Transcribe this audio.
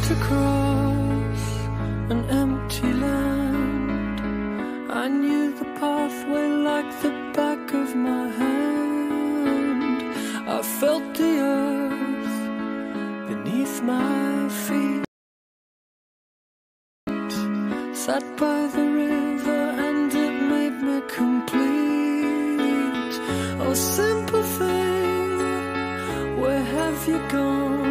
walked across an empty land. I knew the pathway like the back of my hand. I felt the earth beneath my feet. Sat by the river and it made me complete. Oh, simple thing, where have you gone?